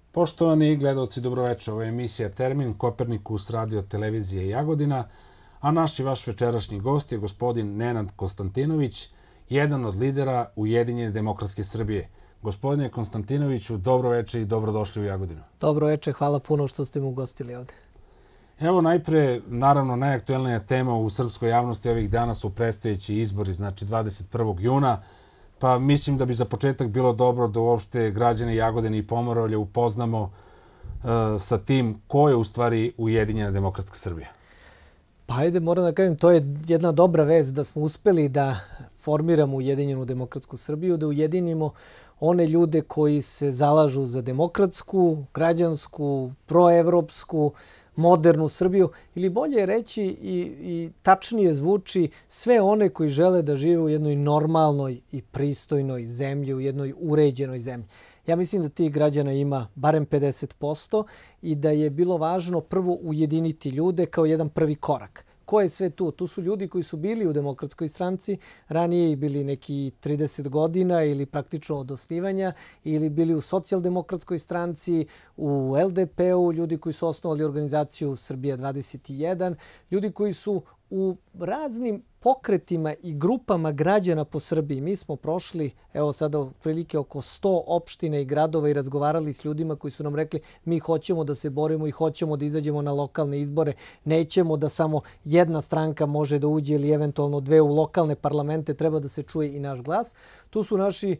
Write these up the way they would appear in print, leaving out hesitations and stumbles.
Poštovani gledalci, dobroveče. Ovo je emisija Termin, Kopernikus, radio, televizije Jagodina, a naš i vaš večerašnji gost je gospodin Nenad Konstantinović, jedan od lidera Ujedinjene demokratske Srbije. Gospodine Konstantinoviću, dobroveče i dobrodošli u Jagodinu. Dobroveče, hvala puno što ste me ugostili ovde. Evo najpre, naravno, najaktuelnija tema u srpskoj javnosti ovih dana su predstojeći izbori, znači 21. juna, pa mislim da bi za početak bilo dobro da uopšte građane Jagodine i Pomoravlja upoznamo sa tim ko je u stvari Ujedinjena demokratska Srbija. Pa ajde, moram da kažem, to je jedna dobra vest da smo uspeli da formiramo Ujedinjenu demokratsku Srbiju, da ujedinimo one ljude koji se zalažu za demokratsku, građansku, proevropsku, modernu Srbiju, ili bolje reći i tačnije zvuči sve one koji žele da žive u jednoj normalnoj i pristojnoj zemlji, u jednoj uređenoj zemlji. Ja mislim da tih građana ima barem 50% i da je bilo važno prvo ujediniti ljude kao jedan prvi korak. Ko je sve tu? Tu su ljudi koji su bili u Demokratskoj stranci, ranije bili neki 30 godina ili praktično od osnivanja, ili bili u Socijaldemokratskoj stranci, u LDP-u, ljudi koji su osnovali organizaciju Srbija 21, ljudi koji su u raznim pokretima i grupama građana po Srbiji. Mi smo prošli, evo sada prilike oko 100 opština i gradova i razgovarali s ljudima koji su nam rekli mi hoćemo da se borimo i hoćemo da izađemo na lokalne izbore. Nećemo da samo jedna stranka može da uđe ili eventualno dve u lokalne parlamente, treba da se čuje i naš glas. Tu su naši,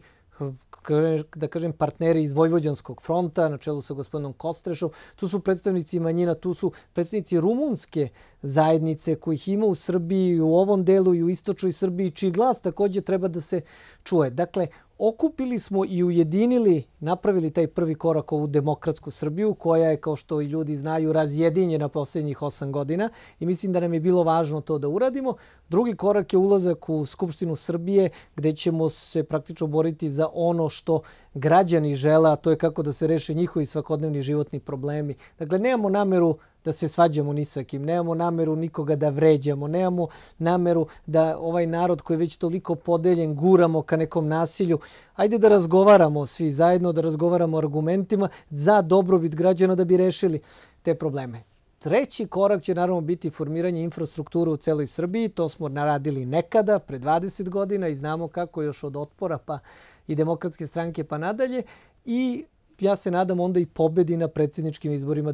da kažem, partneri iz Vojvođanskog fronta na čelu sa gospodinom Kostrešom. Tu su predstavnici manjina, tu su predstavnici rumunske zajednice kojih ima u Srbiji, u ovom delu i u istočnoj Srbiji, čiji glas takođe treba da se čuje. Dakle, okupili smo i ujedinili, napravili taj prvi korak ovu demokratsku Srbiju, koja je, kao što i ljudi znaju, razjedinjena poslednjih 8 godina i mislim da nam je bilo važno to da uradimo. Drugi korak je ulazak u Skupštinu Srbije, gde ćemo se praktično boriti za ono što građani žele, a to je kako da se reše njihovi svakodnevni životni problemi. Dakle, nemamo nameru da se svađamo ni sa kim, nemamo nameru nikoga da vređamo, nemamo nameru da ovaj narod koji je već toliko podeljen guramo ka nekom nasilju. Ajde da razgovaramo svi zajedno, da razgovaramo argumentima za dobrobit građana da bi rešili te probleme. Treći korak će naravno biti formiranje infrastrukture u celoj Srbiji. To smo naradili nekada, pre 20 godina i znamo kako još od Otpora pa i Demokratske stranke pa nadalje. I ja se nadam onda i pobedi na predsjedničkim izborima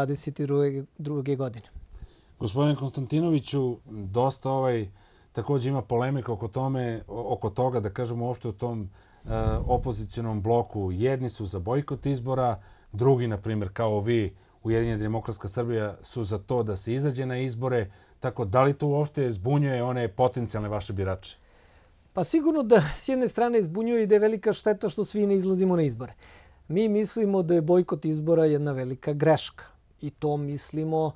2022. godine. Gospodine Konstantinoviću, dosta takođe ima polemika oko toga, da kažemo uopšte u tom opozicionom bloku. Jedni su za bojkot izbora, drugi, na primjer, kao vi, Ujedinjena demokratska Srbija, su za to da se izađe na izbore. Tako, da li to uopšte zbunjuje one potencijalne vaše birače? Pa sigurno da s jedne strane zbunjuje i da je velika šteta što svi ne izlazimo na izbore. Mi mislimo da je bojkot izbora jedna velika greška i to mislimo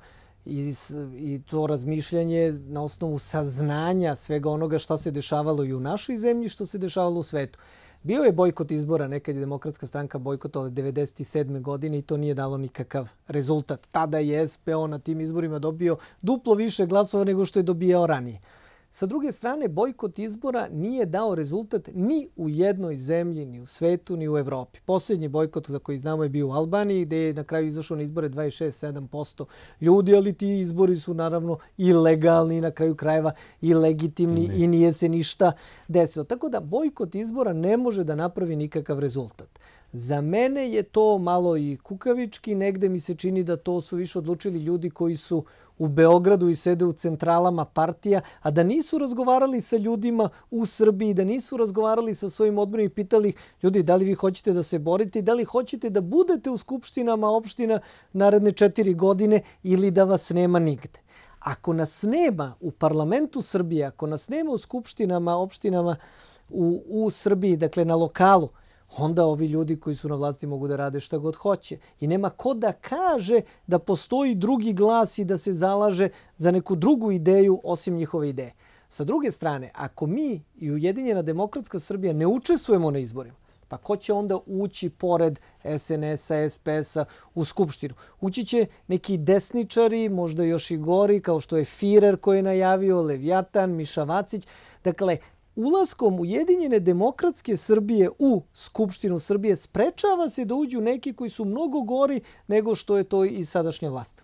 i to razmišljanje na osnovu saznanja svega onoga šta se dešavalo i u našoj zemlji, što se dešavalo u svetu. Bio je bojkot izbora, nekad je Demokratska stranka bojkotovala 1997. godine i to nije dalo nikakav rezultat. Tada je SPO na tim izborima dobio duplo više glasova nego što je dobijao ranije. Sa druge strane, bojkot izbora nije dao rezultat ni u jednoj zemlji, ni u svetu, ni u Evropi. Posljednji bojkot za koji znamo je bio u Albaniji, gde je na kraju izašao na izbore 26-7% ljudi, ali ti izbori su naravno i legalni, na kraju krajeva i legitimni i nije se ništa desilo. Tako da bojkot izbora ne može da napravi nikakav rezultat. Za mene je to malo i kukavički, negde mi se čini da to su više odlučili ljudi koji su u Beogradu i sede u centralama partija, a da nisu razgovarali sa ljudima u Srbiji, da nisu razgovarali sa svojim odborima i pitali ljudi da li vi hoćete da se borite i da li hoćete da budete u skupštinama opština naredne 4 godine ili da vas nema nigde. Ako nas nema u parlamentu Srbije, ako nas nema u skupštinama, opštinama u Srbiji, dakle na lokalu, onda ovi ljudi koji su na vlasti mogu da rade šta god hoće. I nema ko da kaže da postoji drugi glas i da se zalaže za neku drugu ideju osim njihove ideje. Sa druge strane, ako mi i Ujedinjena demokratska Srbija ne učestvujemo na izborima, pa ko će onda ući pored SNS-a, SPS-a u Skupštinu? Ući će neki desničari, možda još i gori, kao što je Firer koji je najavio, Levijatan, Miša Vacić. Dakle, ulaskom Ujedinjene demokratske Srbije u Skupštinu Srbije sprečava se da uđu neki koji su mnogo gori nego što je to i sadašnja vlast.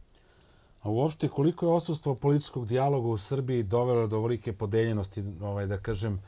A uopšte, koliko je odsustvo političkog dijaloga u Srbiji dovelo do ovolike podeljenosti, da kažem,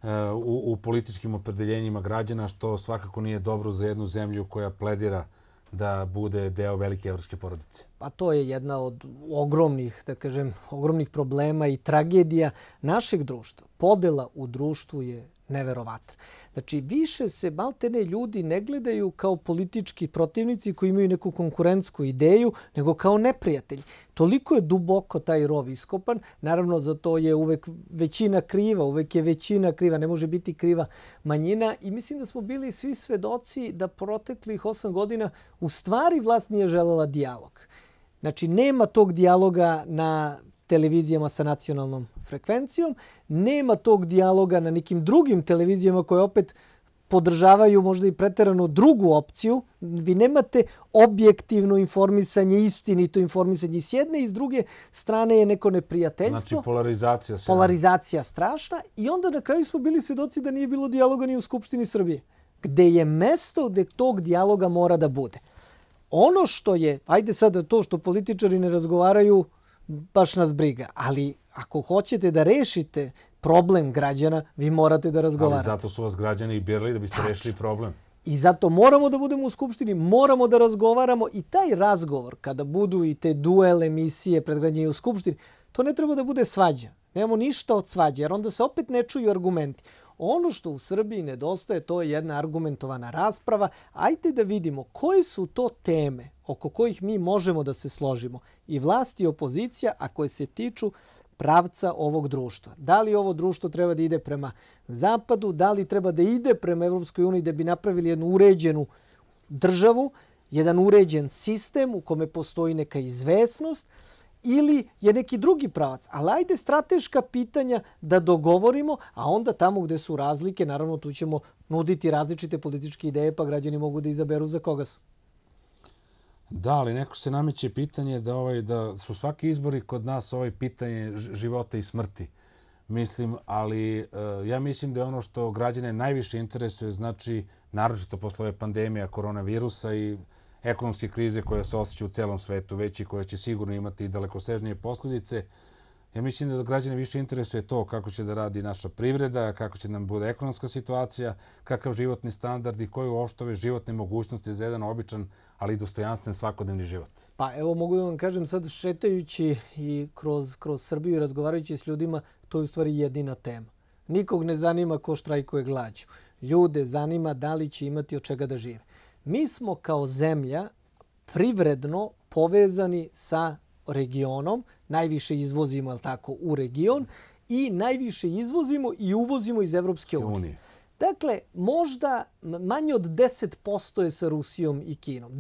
u političkim opredeljenjima građana, što svakako nije dobro za jednu zemlju koja pledira da bude deo velike evropske porodice? Pa to je jedna od ogromnih, da kažem, ogromnih problema i tragedija našeg društva. Podela u društvu je neverovatna. Znači, više se maltene ljudi ne gledaju kao politički protivnici koji imaju neku konkurentsku ideju, nego kao neprijatelji. Toliko je duboko taj rov iskopan. Naravno, za to je uvek većina kriva, uvek je većina kriva, ne može biti kriva manjina. I mislim da smo bili svi svedoci da proteklih 8 godina u stvari vlast nije želela dijalog. Znači, nema tog dijaloga na televizijama sa nacionalnom frekvencijom, nema tog dijaloga na nekim drugim televizijama koje opet podržavaju možda i preteranu drugu opciju. Vi nemate objektivno informisanje, istinito informisanje s jedne i s druge strane je neko neprijateljstvo. Znači polarizacija. Polarizacija strašna i onda na kraju smo bili svedoci da nije bilo dijaloga ni u Skupštini Srbije, gde je mesto gde tog dijaloga mora da bude. Ono što je, ajde sad to što političari ne razgovaraju, baš nas briga. Ali ako hoćete da rešite problem građana, vi morate da razgovarate. Ali zato su vas građani i birali da biste rešili problem. I zato moramo da budemo u Skupštini, moramo da razgovaramo i taj razgovor, kada budu i te duel emisije pred građanima u Skupštini, to ne treba da bude svađa. Nemamo ništa od svađa, jer onda se opet ne čuju argumenti. Ono što u Srbiji nedostaje, to je jedna argumentovana rasprava. Ajde da vidimo koje su to teme oko kojih mi možemo da se složimo. I vlast i opozicija, a koje se tiču pravca ovog društva. Da li ovo društvo treba da ide prema zapadu, da li treba da ide prema Evropskoj uniji da bi napravili jednu uređenu državu, jedan uređen sistem u kome postoji neka izvesnost, ili je neki drugi pravac. Ali ajde strateška pitanja da dogovorimo, a onda tamo gde su razlike, naravno tu ćemo nuditi različite političke ideje, pa građani mogu da izaberu za koga su. Da, ali neko se nameće pitanje da su svaki izbori kod nas pitanje života i smrti. Mislim, ali ja mislim da je ono što građane najviše interesuje, znači, naročito posle ove pandemije koronavirusa i ekonomske krize koja se osjeća u celom svetu već i koja će sigurno imati dalekosežnije posljedice. Ja mislim da građane više interesuje to kako će da radi naša privreda, kako će nam bude ekonomska situacija, kakav životni standard i koje uopšte ove životne mogućnosti za jedan običan, ali i dostojanstven svakodnevni život. Pa evo mogu da vam kažem sad šetajući i kroz Srbiju i razgovarajući s ljudima, to je u stvari jedina tema. Nikog ne zanima ko štrajkuje glađu. Ljude zanima da li će imati od čega da žive. Mi smo kao zemlja privredno povezani sa regionom, najviše izvozimo, je tako, u region i najviše izvozimo i uvozimo iz Evropske unije. Dakle, možda manje od 10% je sa Rusijom i Kinom.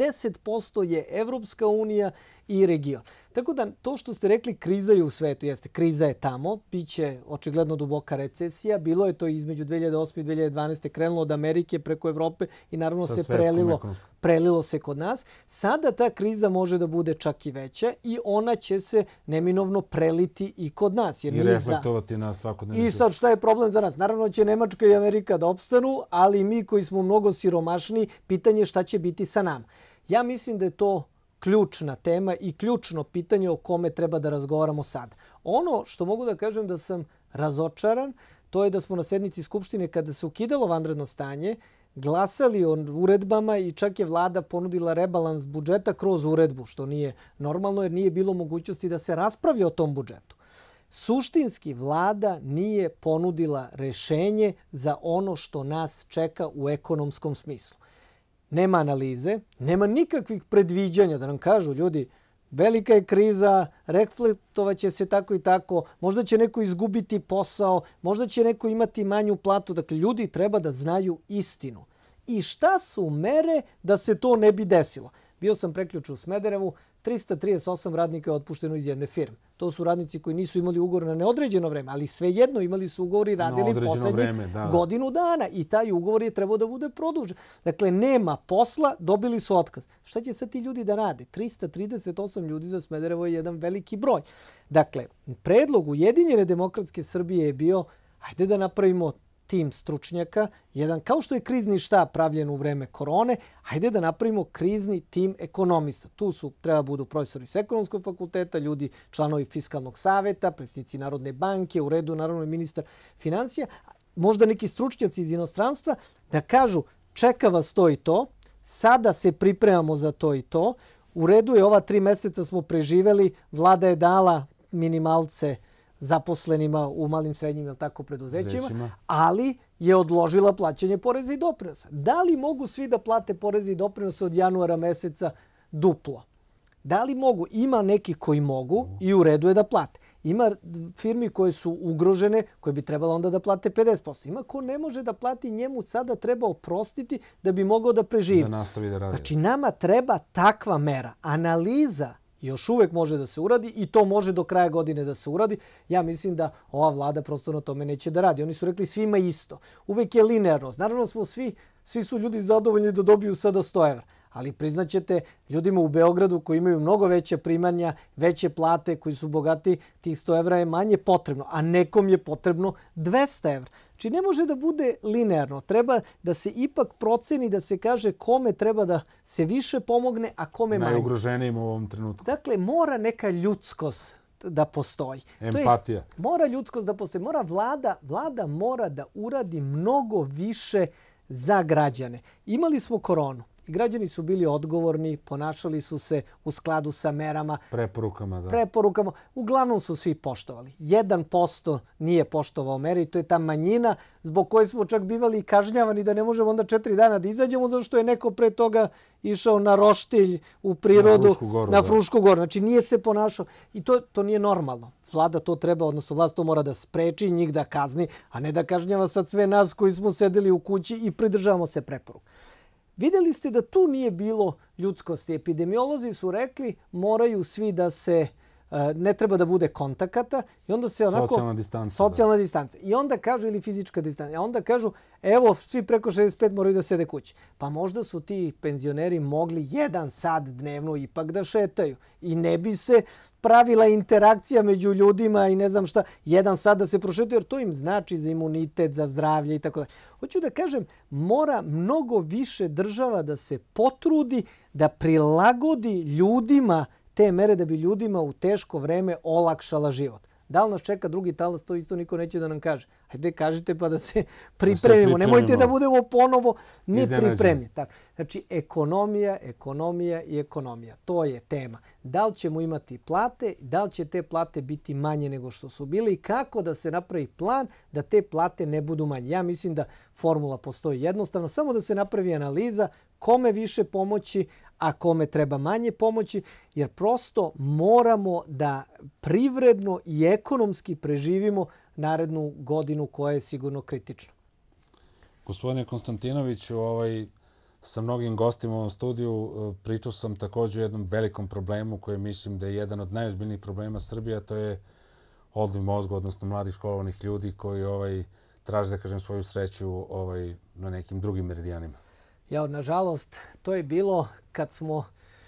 90% je Evropska unija i region. Tako da to što ste rekli, kriza je u svetu, jeste, kriza je tamo, biće očigledno duboka recesija, bilo je to između 2008. i 2012. krenulo od Amerike preko Evrope i naravno se prelilo se kod nas. Sada ta kriza može da bude čak i veća i ona će se neminovno preliti i kod nas. I reflektovati na svakodnevni život. I sad šta je problem za nas? Naravno će Nemačka i Amerika da opstanu, ali mi koji smo mnogo siromašniji, pitanje je šta će biti sa nama. Ja mislim da je to ključna tema i ključno pitanje o kome treba da razgovaramo sad. Ono što mogu da kažem da sam razočaran, to je da smo na sednici Skupštine kada se ukidalo vanredno stanje, glasali o uredbama i čak je vlada ponudila rebalans budžeta kroz uredbu, što nije normalno jer nije bilo mogućnosti da se raspravlja o tom budžetu. Suštinski vlada nije ponudila rešenje za ono što nas čeka u ekonomskom smislu. Nema analize, nema nikakvih predviđanja da nam kažu ljudi velika je kriza, reflektovaće se tako i tako, možda će neko izgubiti posao, možda će neko imati manju platu. Dakle, ljudi treba da znaju istinu. I šta su mere da se to ne bi desilo? Bio sam prekjuče u Smederevu, 338 radnika je otpušteno iz jedne firme. To su radnici koji nisu imali ugovor na neodređeno vreme, ali svejedno imali su ugovor i radili poslednjih godinu dana. I taj ugovor je trebao da bude produžen. Dakle, nema posla, dobili su otkaz. Šta će sad ti ljudi da rade? 338 ljudi za Smederevo je jedan veliki broj. Dakle, predlog Ujedinjene demokratske Srbije je bio Hajde da napravimo tim stručnjaka, jedan kao što je krizni štab pravljen u vreme korone, hajde da napravimo krizni tim ekonomista. Tu treba budu profesori s ekonomskog fakulteta, ljudi članovi fiskalnog saveta, predsjednici Narodne banke, u redu naravno i ministar financija, možda neki stručnjaci iz inostranstva da kažu čeka vas to i to, sada se pripremamo za to i to, u redu je ova 3 meseca smo preživeli, vlada je dala minimalce zaposlenima u malim, srednjim ili tako preduzećima, ali je odložila plaćanje poreza i doprinosa. Da li mogu svi da plate poreze i doprinose od januara meseca duplo? Da li mogu? Ima neki koji mogu i u redu je da plate. Ima firmi koje su ugrožene, koje bi trebalo onda da plate 50%. Ima ko ne može da plati, njemu sada treba oprostiti da bi mogao da preživi. Da nastavi da radi. Znači, nama treba takva mera. Analiza još uvek može da se uradi i to može do kraja godine da se uradi. Ja mislim da ova vlada prosto na tome neće da radi. Oni su rekli svima isto. Uvek je linearnost. Naravno smo svi su ljudi zadovoljni da dobiju sada 100 evra. Ali priznaćete ljudima u Beogradu koji imaju mnogo veće primanja, veće plate, koji su bogati, tih 100 evra je manje potrebno, a nekom je potrebno 200 evra. Znači ne može da bude linearno. Treba da se ipak proceni, da se kaže kome treba da se više pomogne, a kome manje. Najugroženijim u ovom trenutku. Dakle, mora neka ljudskost da postoji. Empatija. Mora ljudskost da postoji. Mora vlada mora da uradi mnogo više za građane. Imali smo koronu. I građani su bili odgovorni, ponašali su se u skladu sa merama. Preporukama. Uglavnom su svi poštovali. 1% nije poštovao mere i to je ta manjina zbog koje smo čak bivali kažnjavani da ne možemo onda 4 dana da izađemo zato što je neko pre toga išao na roštilj u prirodu, na Frušku goru. Znači nije se ponašao i to nije normalno. Vlada to treba, odnosno vlast to mora da spreči, njih da kazni, a ne da kažnjava sad sve nas koji smo sedeli u kući i pridržavamo se preporuka. Videli ste da tu nije bilo ljudskosti. Epidemiolozi su rekli moraju svi da se, ne treba da bude kontakata i onda se onako... Socijalna distanca. I onda kažu, ili fizička distanca. A onda kažu, evo, svi preko 65 moraju da sede kući. Pa možda su ti penzioneri mogli 1 sat dnevno ipak da šetaju. I ne bi se pravila interakcija među ljudima i ne znam šta, 1 sat da se prošetaju, jer to im znači za imunitet, za zdravlje i tako dalje. Hoću da kažem, mora mnogo više država da se potrudi da prilagodi ljudima te mere da bi ljudima u teško vreme olakšala život. Da li nas čeka drugi talas, to isto niko neće da nam kaže. Hajde, kažite pa da se pripremimo. Nemojte da budemo ponovo ni pripremljeni. Znači, ekonomija i ekonomija. To je tema. Da li ćemo imati plate, da li će te plate biti manje nego što su bile i kako da se napravi plan da te plate ne budu manje. Ja mislim da formula postoji jednostavno. Samo da se napravi analiza kome više pomoći, a kome treba manje pomoći, jer prosto moramo da privredno i ekonomski preživimo narednu godinu koja je sigurno kritična. Gospodine Konstantinoviću, sa mnogim gostima u ovom studiju pričao sam također o jednom velikom problemu koji mislim da je jedan od najozbiljnijih problema Srbije, a to je odliv mozga, odnosno mladih školovanih ljudi koji traže, da kažem, svoju sreću na nekim drugim meridijanima. Nažalost, to je bilo kad smo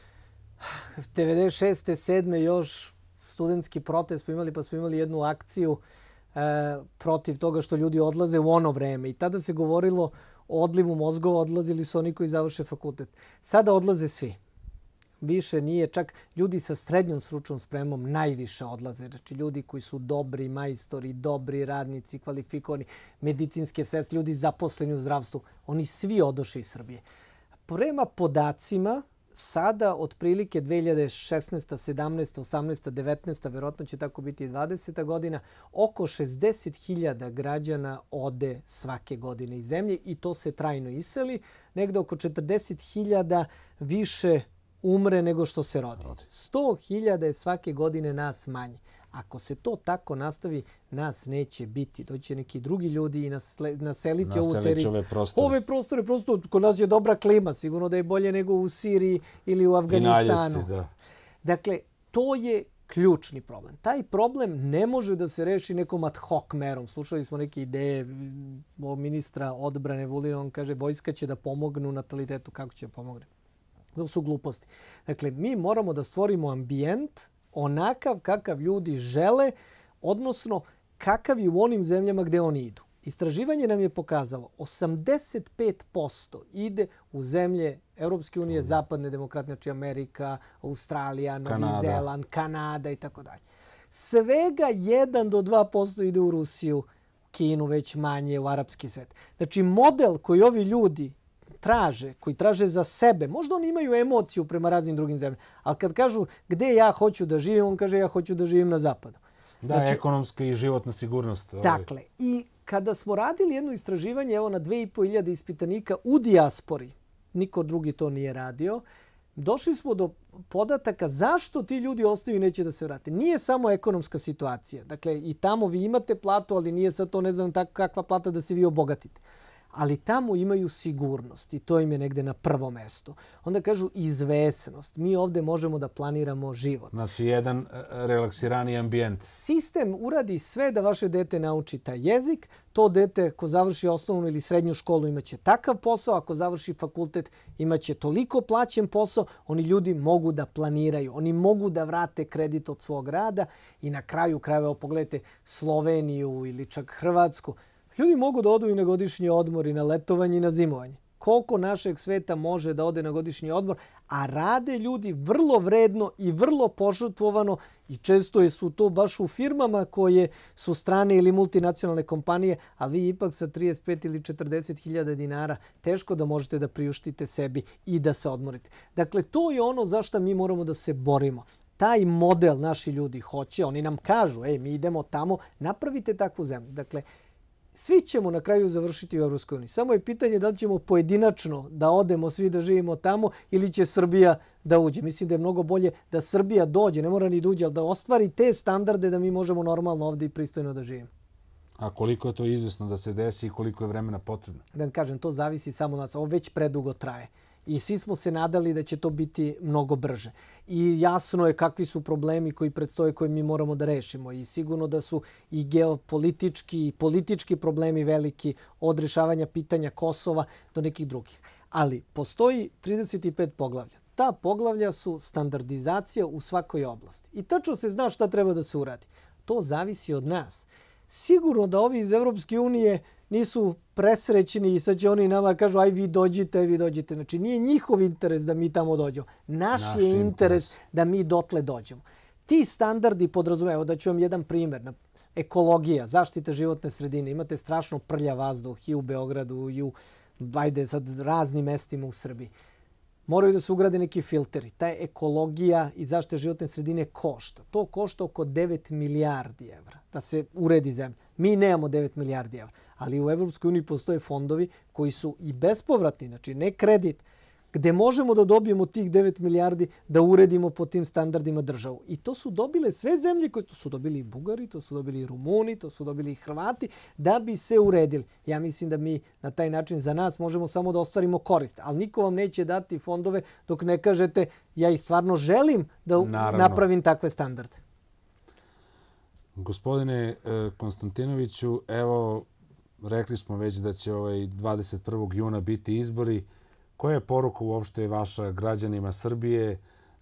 96. 7. još studentski protest imali, pa smo imali jednu akciju protiv toga što ljudi odlaze u ono vreme. I tada se govorilo o odlivu mozgova, odlazili su oni koji završe fakultet. Sada odlaze svi. Više nije, čak ljudi sa srednjom stručnom spremom najviše odlaze. Znači ljudi koji su dobri majstori, dobri radnici, kvalifikovani, medicinske sestre, ljudi zaposleni u zdravstvu, oni svi odoše iz Srbije. Prema podacima, sada otprilike 2016. 17. 18. 19. verovatno će tako biti i 20. godina, oko 60.000 građana ode svake godine iz zemlje i to se trajno iseli. Negde oko 40.000 više umre nego što se rodi. 100.000 je svake godine nas manje. Ako se to tako nastavi, nas neće biti. Doći neki drugi ljudi i naseliti ovu teritoriju. Ove prostore, prosto kod nas je dobra klima. Sigurno da je bolje nego u Siriji ili u Afganistanu. Dakle, to je ključni problem. Taj problem ne može da se reši nekom ad hoc merom. Slušali smo neke ideje ministra odbrane Vulina. On kaže, vojska će da pomognu natalitetu. Kako će da pomogne? To su gluposti. Dakle, mi moramo da stvorimo ambijent onakav kakav ljudi žele, odnosno kakav je u onim zemljama gde oni idu. Istraživanje nam je pokazalo 85% ide u zemlje Europske unije, zapadne demokratije, znači Amerika, Australija, Novi Zeland, Kanada i tako dalje. Svega 1 do 2% ide u Rusiju, Kinu, već manje, u arapski svet. Znači model koji ovi ljudi traže, koji traže za sebe, možda oni imaju emociju prema raznim drugim zemljama, ali kad kažu gde ja hoću da živim, on kaže ja hoću da živim na zapadu. Da, znači, ekonomska i životna sigurnost. Dakle, i kada smo radili jedno istraživanje, evo na 2500 ispitanika u dijaspori, niko drugi to nije radio, došli smo do podataka zašto ti ljudi ostaju i neće da se vrate. Nije samo ekonomska situacija. Dakle, i tamo vi imate platu, ali nije sad to ne znam kakva plata da se vi obogatite. Ali tamo imaju sigurnost i to im je negde na prvom mestu. Onda kažu izvesnost. Mi ovde možemo da planiramo život. Znači jedan relaksirani ambijent. Sistem uradi sve da vaše dete nauči taj jezik. To dete ko završi osnovnu ili srednju školu imaće takav posao. Ako završi fakultet imaće toliko plaćen posao. Oni ljudi mogu da planiraju. Oni mogu da vrate kredit od svog rada. I na kraju krajeva, pogledajte Sloveniju ili čak Hrvatsku. Ljudi mogu da odu i na godišnji odmor i na letovanje i na zimovanje. Koliko našeg sveta može da ode na godišnji odmor, a rade ljudi vrlo vredno i vrlo požrtvovano i često su to baš u firmama koje su strane ili multinacionalne kompanije, a vi ipak sa 35 ili 40 hiljada dinara teško da možete da priuštite sebi i da se odmorite. Dakle, to je ono za što mi moramo da se borimo. Taj model naši ljudi hoće, oni nam kažu, mi idemo tamo, napravite takvu zemlju. Dakle, svi ćemo na kraju završiti u Evropskoj uniji. Samo je pitanje da li ćemo pojedinačno da odemo svi da živimo tamo ili će Srbija da uđe. Mislim da je mnogo bolje da Srbija dođe, ne mora ni da uđe, ali da ostvari te standarde da mi možemo normalno ovde i pristojno da živimo. A koliko je to izvesno da se desi i koliko je vremena potrebno? Da vam kažem, to zavisi samo od nas. Ovo već predugo traje. I svi smo se nadali da će to biti mnogo brže. I jasno je kakvi su problemi koji predstoje koje mi moramo da rešimo. I sigurno da su i geopolitički i politički problemi veliki od rešavanja pitanja Kosova do nekih drugih. Ali postoji 35 poglavlja. Ta poglavlja su standardizacija u svakoj oblasti. I tačno se zna šta treba da se uradi. To zavisi od nas. Sigurno da ovi iz Evropske unije nisu presrećni i sad će oni nama kažu aj vi dođite. Znači nije njihov interes da mi tamo dođemo. Naš je interes da mi dotle dođemo. Ti standardi podrazumevaju, da ću vam jedan primjer, ekologija, zaštita životne sredine. Imate strašno prljav vazduh i u Beogradu i u raznim mestima u Srbiji. Moraju da se ugrade neki filteri. Ta ekologija i zaštita životne sredine košta. To košta oko 9 milijardi evra da se uredi zemlja. Mi nemamo 9 milijardi evra, ali u Evropskoj uniji postoje fondovi koji su i bespovratni, znači ne kredit, gde možemo da dobijemo tih 9 milijardi da uredimo po tim standardima državu. I to su dobile sve zemlje, to su dobili i Bugari, to su dobili i Rumuni, to su dobili i Hrvati, da bi se uredili. Ja mislim da mi na taj način za nas možemo samo da ostvarimo korist, ali niko vam neće dati fondove dok ne kažete ja i stvarno želim da napravim takve standarde. Gospodine Konstantinoviću, evo, rekli smo već da će 21. juna biti izbori. Koja je poruka uopšte vaša građanima Srbije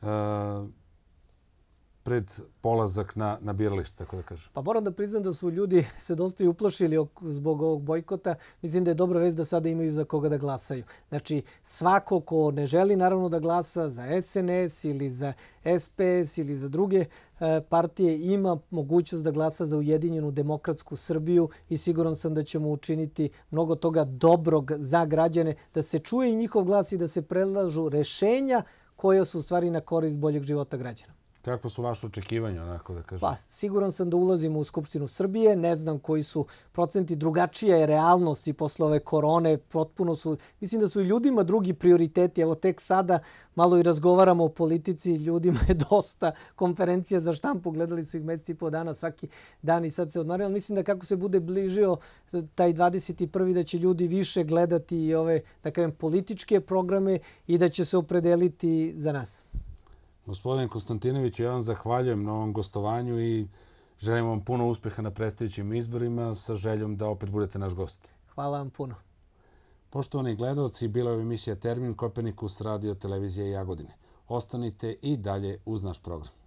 pred polazak na biralište, tako da kažem? Pa moram da priznam da su ljudi se dosta i uplašili zbog ovog bojkota. Mislim da je dobra vest da sada imaju za koga da glasaju. Znači, svako ko ne želi naravno da glasa za SNS ili za SPS ili za druge partije ima mogućnost da glasa za Ujedinjenu demokratsku Srbiju i siguran sam da ćemo učiniti mnogo toga dobrog za građane, da se čuje i njihov glas i da se predlažu rešenja koja su u stvari na korist boljeg života građana. Kakvo su vaše očekivanja, onako da kažem? Pa, siguran sam da ulazimo u Skupštinu Srbije, ne znam koji su procenti, drugačija je realnost i posle ove korone, potpuno su, mislim da su i ljudima drugi prioriteti, evo tek sada malo i razgovaramo o politici, ljudima je dosta konferencija za štampu, gledali su ih mesec i po dana svaki dan i sad se odmaraju, ali mislim da kako se bude bližio taj 21. da će ljudi više gledati i ove, da kažem, političke programe i da će se opredeliti za nas. Gospodine Konstantinoviću, ja vam zahvaljujem na ovom gostovanju i želim vam puno uspeha na predstojećim izborima sa željom da opet budete naš gost. Hvala vam puno. Poštovani gledalci, bila je emisija Termin Kopernikus radio televizije Jagodine. Ostanite i dalje uz naš program.